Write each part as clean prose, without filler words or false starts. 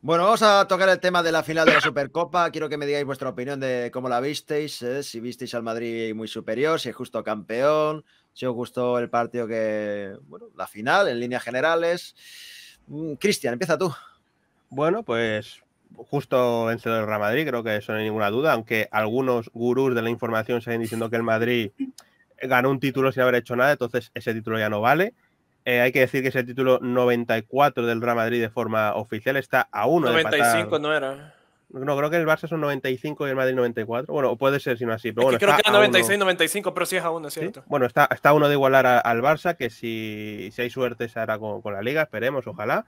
Bueno, vamos a tocar el tema de la final de la Supercopa. Quiero que me digáis vuestra opinión de cómo la visteis, si visteis al Madrid muy superior, si es justo campeón, si os gustó el partido bueno, la final en líneas generales. Cristian, empieza tú. Bueno, pues justo vencedor del Real Madrid, creo que eso no hay ninguna duda, aunque algunos gurús de la información siguen diciendo que el Madrid ganó un título sin haber hecho nada, entonces ese título ya no vale. Hay que decir que ese título 94 del Real Madrid de forma oficial está a uno de empatar. 95 no era. No, creo que el Barça son 95 y el Madrid 94. Bueno, puede ser si no así, pero Es bueno, que creo está que era a uno. 96, 95, pero sí es a uno, es ¿Sí? cierto. Bueno, está a uno de igualar al Barça, que si hay suerte se hará con la Liga, esperemos, ojalá.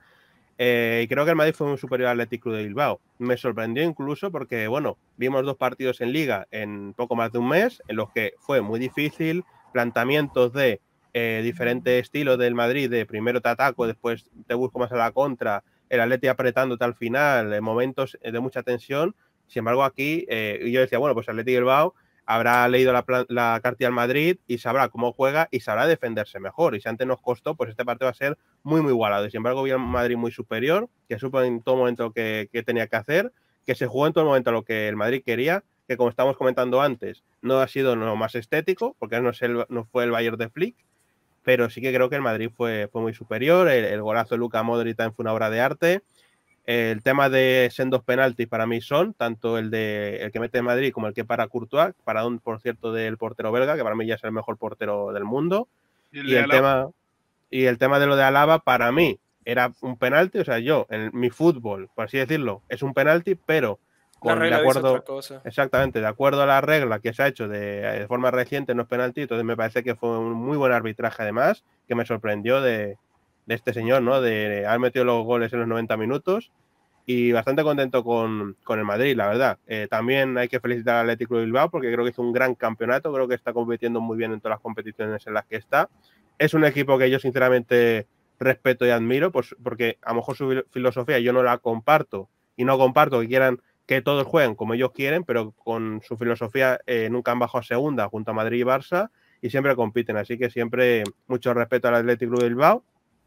Y creo que el Madrid fue muy superior al Athletic Club de Bilbao. Me sorprendió incluso porque, bueno, vimos dos partidos en Liga en poco más de un mes, en los que fue muy difícil, planteamientos de diferentes estilos del Madrid, de primero te ataco, después te busco más a la contra, el Atleti apretándote al final, momentos de mucha tensión. Sin embargo, aquí yo decía, bueno, pues el Athletic Bilbao habrá leído la cartilla al Madrid y sabrá cómo juega y sabrá defenderse mejor. Y si antes nos costó, pues este partido va a ser muy, muy igualado. Y sin embargo, vi a Madrid muy superior, que supo en todo momento lo que tenía que hacer, que se jugó en todo momento lo que el Madrid quería, que como estamos comentando antes, no ha sido lo más estético, porque no fue el Bayern de Flick, pero sí que creo que el Madrid fue muy superior. El golazo de Luka Modric también fue una obra de arte. El tema de sendos penaltis para mí son tanto el que mete Madrid como el que para Courtois, por cierto, del portero belga, que para mí ya es el mejor portero del mundo. Y el tema de lo de Alaba, para mí, era un penalti. O sea, yo, en mi fútbol, por así decirlo, es un penalti, pero La regla dice otra cosa. Exactamente, de acuerdo a la regla que se ha hecho de forma reciente, no es penalti. Entonces me parece que fue un muy buen arbitraje, además, que me sorprendió de este señor, ¿no? De haber metido los goles en los 90 minutos. Y bastante contento con el Madrid, la verdad. También hay que felicitar al Athletic Club de Bilbao porque creo que es un gran campeonato, creo que está compitiendo muy bien en todas las competiciones en las que está. Es un equipo que yo sinceramente respeto y admiro, pues, porque a lo mejor su filosofía yo no la comparto y no comparto que quieran que todos jueguen como ellos quieren, pero con su filosofía nunca han bajado a segunda junto a Madrid y Barça y siempre compiten. Así que siempre mucho respeto al Athletic Club de Bilbao.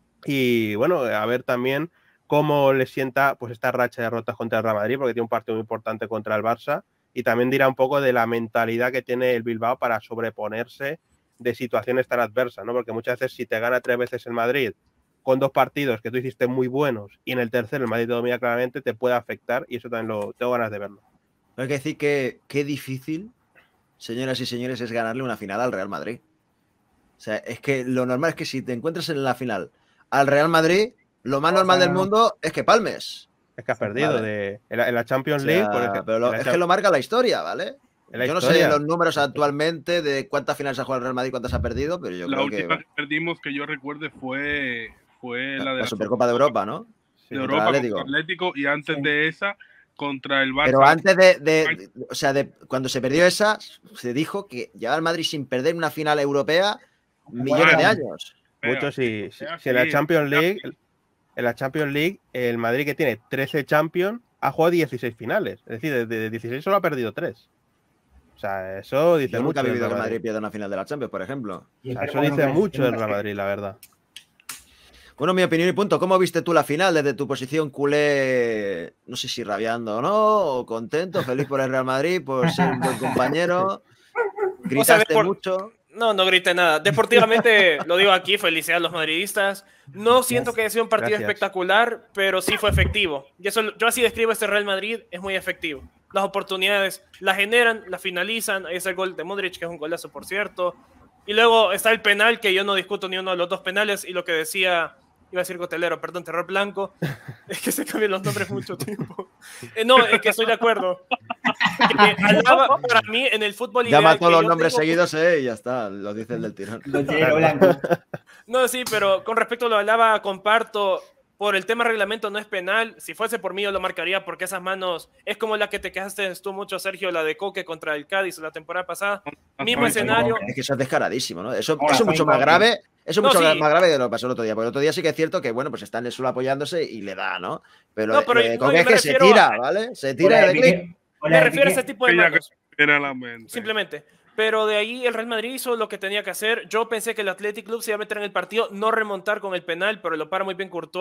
Y bueno, a ver también cómo le sienta pues esta racha de derrotas contra el Real Madrid, porque tiene un partido muy importante contra el Barça, y también dirá un poco de la mentalidad que tiene el Bilbao para sobreponerse de situaciones tan adversas, ¿no? Porque muchas veces si te gana 3 veces el Madrid con 2 partidos que tú hiciste muy buenos y en el tercero el Madrid te domina claramente, te puede afectar, y eso también lo tengo ganas de verlo. Hay que decir que qué difícil, señoras y señores, es ganarle una final al Real Madrid. O sea, es que lo normal es que si te encuentras en la final al Real Madrid, lo más normal del mundo es que palmes. Es que has perdido ¿vale? en la Champions O League, sea, por ejemplo. pero es que lo marca la historia, ¿vale? Yo no sé los números actualmente de cuántas finales ha jugado el Real Madrid y cuántas ha perdido, pero yo creo que... La última que perdimos, que yo recuerde, fue la de la Supercopa de Europa, ¿no? De Europa contra el Atlético, y antes de esa contra el Barça. Pero antes o sea, cuando se perdió esa, se dijo que llevaba el Madrid sin perder una final europea millones de años. Muchos sí. En la Champions League, el Madrid, que tiene 13 Champions, ha jugado 16 finales. Es decir, de 16 solo ha perdido 3. O sea, eso dice mucho. Nunca he vivido que el Madrid pierda una final de la Champions, por ejemplo. O sea, eso dice mucho del Real Madrid, la verdad. Bueno, mi opinión y punto. ¿Cómo viste tú la final desde tu posición culé? No sé si rabiando o no, o contento, feliz por el Real Madrid, por ser un buen compañero. ¿Gritaste mucho? No grité nada. Deportivamente, lo digo aquí, felicidades a los madridistas. No siento que haya sido un partido espectacular, pero sí fue efectivo. Y eso, yo así describo este Real Madrid, es muy efectivo. Las oportunidades las generan, las finalizan. Ahí está el gol de Modric, que es un golazo, por cierto. Y luego está el penal, que yo no discuto ni uno de los dos penales, y lo que decía... Iba a decir Cotelero, perdón, Terror Blanco. Es que se cambian los nombres mucho tiempo. No, es que estoy de acuerdo. Alaba, para mí, en el fútbol ideal... Llama todos los nombres seguidos, y ya está, lo dice el del tirón. No, sí, pero con respecto a lo de Alaba, comparto. Por el tema reglamento no es penal. Si fuese por mí, yo lo marcaría porque esas manos... Es como la que te quejaste tú mucho, Sergio, la de Coque contra el Cádiz la temporada pasada. Mismo escenario. Es que eso es descaradísimo, ¿no? Eso es mucho más grave. Eso es mucho más grave de lo que pasó el otro día. Porque el otro día sí que es cierto que, bueno, pues está en el suelo apoyándose y le da, ¿no? Pero Coque es que se tira, ¿vale? Se tira de clic. Me refiero a ese tipo de manos. Simplemente. Pero de ahí el Real Madrid hizo lo que tenía que hacer. Yo pensé que el Athletic Club se iba a meter en el partido, no remontar con el penal, pero lo para muy bien Courtois.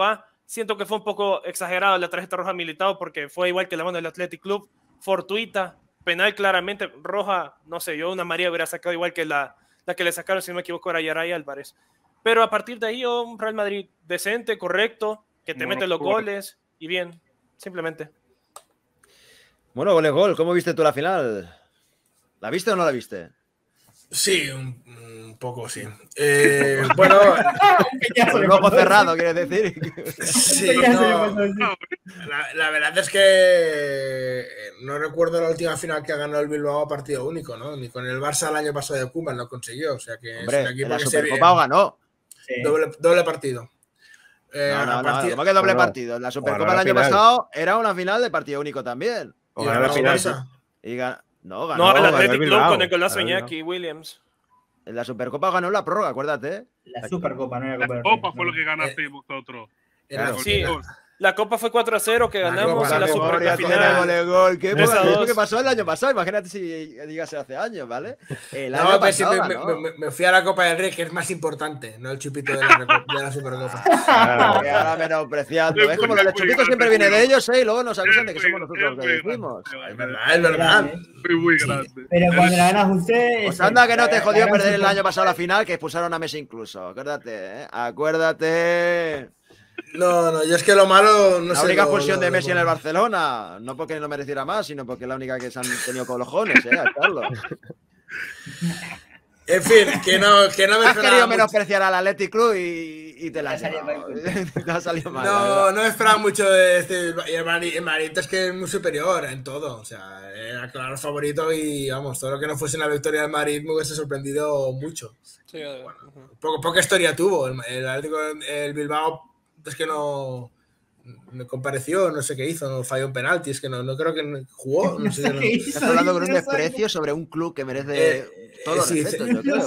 siento que fue un poco exagerado la tarjeta roja a Militao porque fue igual que la mano del Athletic Club, fortuita, penal claramente, roja, no sé, yo una amarilla hubiera sacado igual que la que le sacaron, si no me equivoco, era Yaray Álvarez. Pero a partir de ahí, un Real Madrid decente, correcto, que te mete los goles y bien, simplemente. Bueno, gol, ¿cómo viste tú la final? ¿La viste o no la viste? Sí, un poco sí. Bueno, con el ojo cerrado, quieres decir. Sí, no, la verdad es que no recuerdo la última final que ha ganado el Bilbao a partido único, ¿no? Ni con el Barça el año pasado de Koeman lo consiguió. O sea que hombre, es un equipo en la que Supercopa ganó. Sí. Doble partido. No, ¿cómo que doble partido? En la Supercopa el año pasado era una final de partido único también. ¿Y ganó la final? No, el Athletic Club con el golazo Iñaki Williams. En la Supercopa ganó la prórroga, acuérdate. La Supercopa, no era la Copa fue lo que ganasteis vosotros. Claro. Sí, la Copa fue 4-0 que ganamos y la Supercopa final. Gol. ¿Qué pasó el año pasado? Imagínate si digas hace años, ¿vale? No, pues me fui a la Copa del Rey, que es más importante, no el chupito de la Supercopa. Ahora menospreciando. ¿Ves como el chupito siempre viene de ellos, y luego nos acusan de que somos nosotros los que decimos? Es verdad. Muy grande. Pero cuando la ganas usted... Pues anda que no te jodió perder el año pasado la final, que expulsaron a Messi incluso. Acuérdate, Acuérdate. No, yo es que lo malo no sé. La única expulsión de Messi en el Barcelona, no porque no mereciera más, sino porque es la única que se han tenido colojones, Carlos. En fin, que no me has querido menospreciar al Athletic Club y te la has salido mal. No me esperaba mucho de este. El Madrid es que es muy superior en todo. O sea, era claro favorito y vamos, todo lo que no fuese una victoria del Madrid me hubiese sorprendido mucho. Sí, bueno, poca historia tuvo. El Bilbao es que no compareció, no sé qué hizo, no falló un penalti, es que no creo que jugó. No sé, Estás hablando con un desprecio sobre un club que merece todo respeto, yo creo.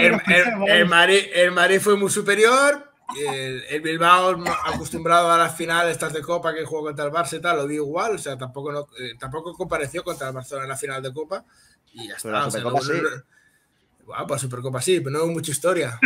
El Madrid fue muy superior, el Bilbao acostumbrado a las finales estas de Copa que jugó contra el Barça y tal, lo dio igual, o sea, tampoco compareció contra el Barcelona en la final de Copa y ya está. La Supercopa sí. Pues Supercopa sí, pero no hubo mucha historia.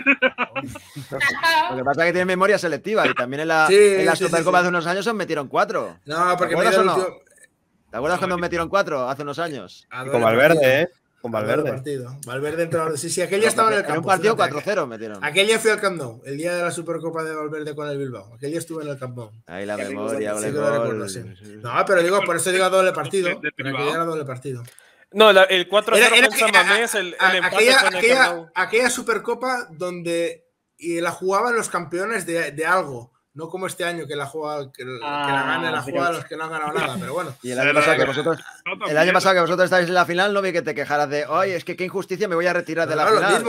Lo que pasa es que tiene memoria selectiva y también en la Supercopa hace unos años os metieron 4. No, porque ¿Te acuerdas cuando os metieron 4 hace unos años? Con Valverde, Con Valverde. Valverde entrenador. Sí, aquel día estaba en el campo. En un partido 4-0 metieron. Aquel día fui al Camp Nou, el día de la Supercopa de Valverde con el Bilbao. Aquel día estuve en el Camp Nou. Ahí la memoria, No, pero digo, por eso digo doble partido. Pero aquel día era doble partido. No, el 4-0 con San Mamés, el empate fue en el Camp Nou. Aquella Supercopa donde la jugaban los campeones de algo. No como este año que la juega, que la ganen, la juega los que no han ganado nada, pero bueno. Y el año pasado que vosotros estáis en la final, no vi que te quejaras de, oye, es que qué injusticia, me voy a retirar de la final.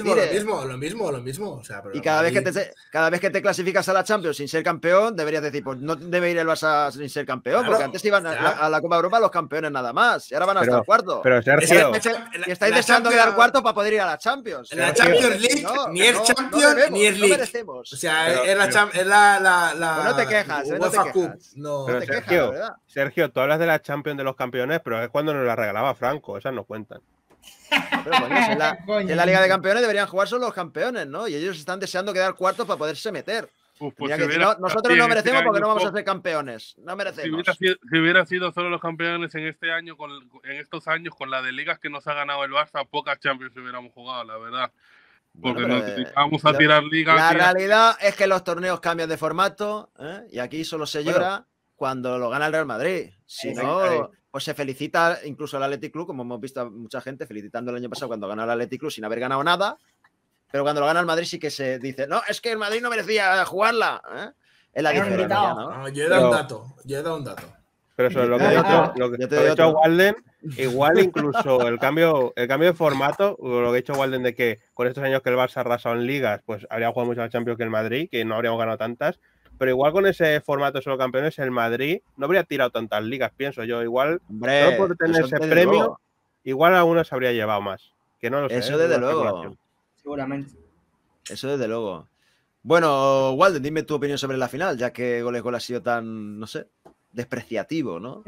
Lo mismo. O sea, pero y cada vez que te clasificas a la Champions sin ser campeón, deberías decir, pues no debe ir el Barça sin ser campeón, porque antes iban a la Copa Europa los campeones nada más, y ahora van hasta el cuarto. Pero Sergio, y estáis deseando quedar cuarto para poder ir a la Champions. En la Champions League ni es Champions ni es League. O sea, es la no te quejas, no te quejas, ¿verdad? Sergio, tú hablas de la Champions de los campeones, pero es cuando nos la regalaba Franco, esas no cuentan. Pero bueno, en la Liga de Campeones deberían jugar solo los campeones, ¿no? Y ellos están deseando quedar cuartos para poderse meter. Pues nosotros no merecemos porque no vamos a ser campeones. No merecemos. Si hubiera sido solo los campeones en este año, en estos años, con la de ligas que nos ha ganado el Barça, pocas Champions hubiéramos jugado, la verdad. Porque nos dedicamos a tirar ligas. La realidad es que los torneos cambian de formato, y aquí solo se llora cuando lo gana el Real Madrid. Si no, pues se felicita incluso al Athletic Club, como hemos visto a mucha gente felicitando el año pasado cuando ganó el Athletic Club sin haber ganado nada. Pero cuando lo gana el Madrid sí que se dice, no, es que el Madrid no merecía jugarla. Es la diferencia, ¿no? Yo he dado un dato. Pero eso es lo que ha dicho Walden. Igual incluso el cambio de formato, lo que ha dicho Walden de que con estos años que el Barça ha arrasado en ligas, pues habría jugado mucho más Champions que el Madrid, que no habríamos ganado tantas. Pero igual con ese formato solo campeones, el Madrid no habría tirado tantas ligas, pienso yo. Igual, solo por tener ese premio, igual algunos habría llevado más. Que no lo sé. Eso desde luego. Seguramente. Eso desde luego. Bueno, Walden, dime tu opinión sobre la final, ya que Gol ha sido tan, no sé, despreciativo, ¿no?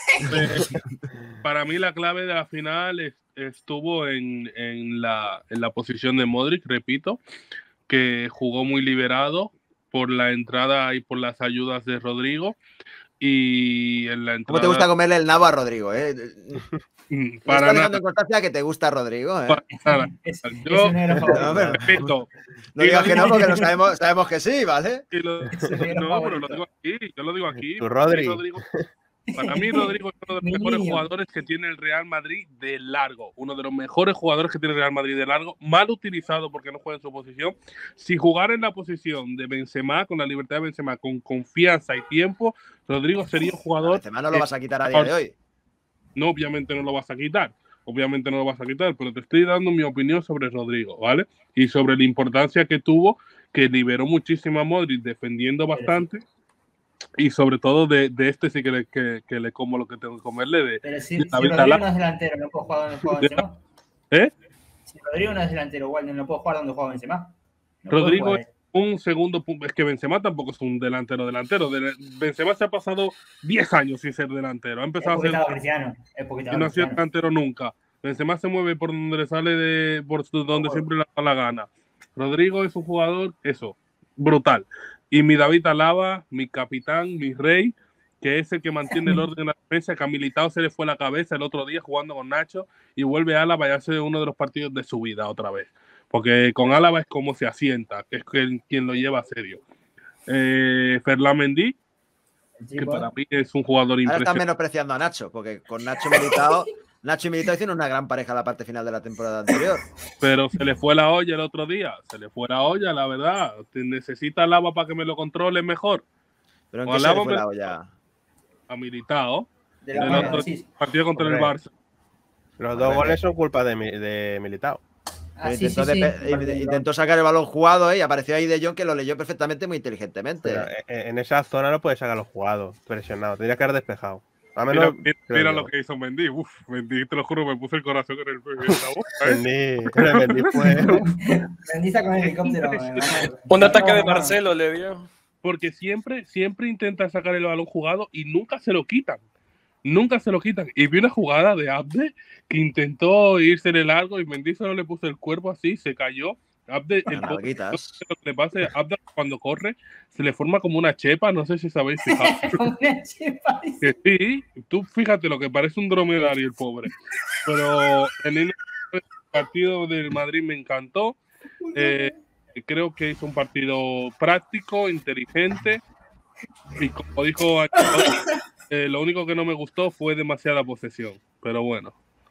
Para mí la clave de la final estuvo en la posición de Modric, repito, que jugó muy liberado por la entrada y por las ayudas de Rodrigo. Y en la entrada... ¿Cómo te gusta comerle el nabo a Rodrigo? Para estás dejando nada. en constancia que te gusta Rodrigo. Para nada. Yo repito. No digas que no, porque lo sabemos que sí, ¿vale? No, pero lo digo aquí. Yo lo digo aquí. Tu Rodrigo. Para mí, Rodrigo es uno de los mejores jugadores que tiene el Real Madrid de largo. Uno de los mejores jugadores que tiene el Real Madrid de largo. Mal utilizado porque no juega en su posición. Si jugara en la posición de Benzema, con la libertad de Benzema, con confianza y tiempo, Rodrigo sería un jugador... Benzema no lo vas a quitar a día de hoy. No, obviamente no lo vas a quitar. Obviamente no lo vas a quitar, pero te estoy dando mi opinión sobre Rodrigo, ¿vale? Y sobre la importancia que tuvo, que liberó muchísimo a Modric defendiendo bastante. Y sobre todo de este sí que le como lo que tengo que comerle. Pero si Rodrigo no es delantero, no puedo jugar donde juega Benzema. Si Rodrigo no es delantero, igual no puedo jugar donde juega Benzema. Rodrigo es un segundo punto. Es que Benzema tampoco es un delantero. Benzema se ha pasado 10 años sin ser delantero. Ha empezado a ser cristiano. Y no ha sido delantero nunca. Benzema se mueve por donde le sale por donde siempre le da la gana. Rodrigo es un jugador, brutal. Y mi David Alaba, mi capitán, mi rey, que es el que mantiene el orden en la defensa, que a Militao se le fue la cabeza el otro día jugando con Nacho, y vuelve a Alaba y hace uno de los partidos de su vida otra vez. Porque con Alaba es como se asienta, que es quien lo lleva a serio. Ferland Mendy, que para mí es un jugador impresionante. Ahora están menospreciando a Nacho, porque con Nacho y Militao hicieron una gran pareja la parte final de la temporada anterior. Pero se le fue la olla el otro día. Se le fue la olla, la verdad. Necesita Alaba para que me lo controle mejor. ¿Pero en qué se le fue la olla? A Militao. Partido contra el Barça. Los dos goles son culpa de Militao. Intentó sacar el balón jugado y apareció ahí De Jong, que lo leyó perfectamente, muy inteligentemente. Pero en esa zona no puedes sacar los jugados presionado. Tendría que haber despejado. Mira lo que hizo Mendy. Mendy, te lo juro, me puse el corazón en la boca. Mendy sacó el helicóptero. Un ataque de Marcelo le dio. Porque siempre intenta sacar el balón jugado y nunca se lo quitan. Nunca se lo quitan. Y vi una jugada de Abde que intentó irse en el largo y Mendy solo le puso el cuerpo así, se cayó. Abde, lo que le pasa es Abde cuando corre se le forma como una chepa, no sé si sabéis fijado. Que sí, tú fíjate lo que parece un dromedario el pobre. Pero en el partido del Madrid me encantó. Creo que hizo un partido práctico, inteligente y como dijo lo único que no me gustó fue demasiada posesión, pero bueno.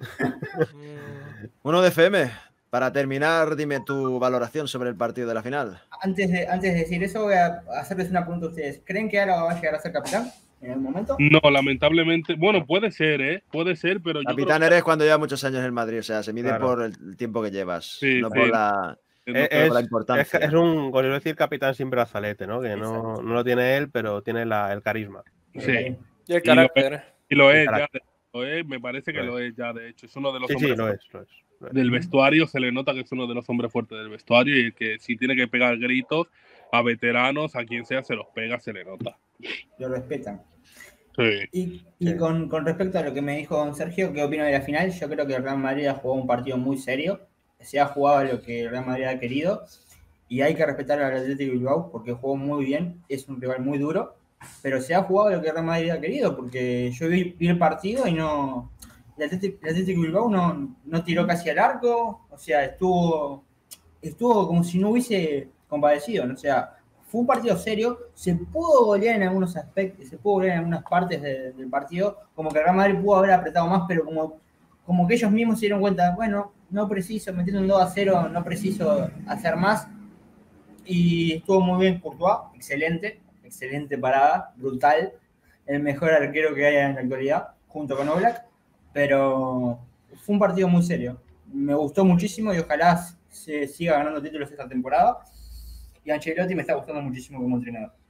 Uno de FM. Para terminar, dime tu valoración sobre el partido de la final. Antes de decir eso, voy a hacerles una pregunta a ustedes. ¿Creen que Alaba va a llegar a ser capitán en algún momento? No, lamentablemente. Bueno, puede ser, puede ser, pero yo capitán eres cuando lleva muchos años en el Madrid, o sea, se mide por el tiempo que llevas, no por la importancia. Es un, como decir, capitán sin brazalete, ¿no? Que no lo tiene él, pero tiene el carisma. Sí. Y el carácter. Y lo es, ya. Me parece que lo es ya, de hecho. Es uno de los hombres lo es. Del vestuario, se le nota que es uno de los hombres fuertes del vestuario y que si tiene que pegar gritos a veteranos, a quien sea, se los pega, se le nota. Lo respetan. Sí. Y con respecto a lo que me dijo Sergio, ¿qué opino de la final? Yo creo que el Real Madrid ha jugado un partido muy serio, se ha jugado lo que el Real Madrid ha querido y hay que respetar al Athletic Bilbao porque jugó muy bien, es un rival muy duro, pero se ha jugado lo que el Real Madrid ha querido porque yo vi el partido y no... El Athletic Bilbao no tiró casi al arco, o sea, estuvo como si no hubiese compadecido, ¿no? O sea, fue un partido serio, se pudo golear en algunos aspectos, se pudo golear en algunas partes del partido, como que el Real Madrid pudo haber apretado más, pero como que ellos mismos se dieron cuenta, bueno, no preciso, metiendo un 2-0, no preciso hacer más, y estuvo muy bien Courtois, excelente parada, brutal, el mejor arquero que hay en la actualidad, junto con Oblak. Pero fue un partido muy serio. Me gustó muchísimo y ojalá se siga ganando títulos esta temporada. Y Ancelotti me está gustando muchísimo como entrenador.